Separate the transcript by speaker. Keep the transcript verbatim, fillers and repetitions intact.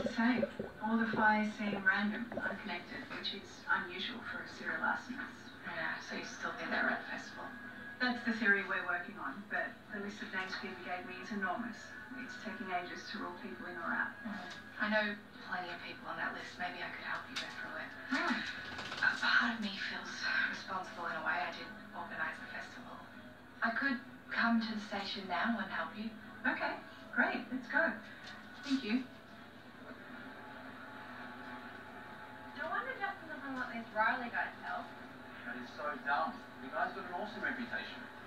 Speaker 1: to say. All the fires seem random, unconnected, which is unusual for a serial arsonist.
Speaker 2: Yeah, so you still think they're at the festival?
Speaker 1: That's the theory we're working on, but the list of names Phoebe gave me is enormous. It's taking ages to rule people in or out.
Speaker 2: Mm. I know plenty of people on that list. Maybe I could help you go through it.
Speaker 1: Oh.
Speaker 2: A part of me feels responsible in a way. I didn't organise the festival. I could come to the station now and help you.
Speaker 1: Okay, great. Let's go. Thank you.
Speaker 3: No wonder Justin doesn't want this Riley guy to help.
Speaker 4: That is so dumb. The guy's got an awesome reputation.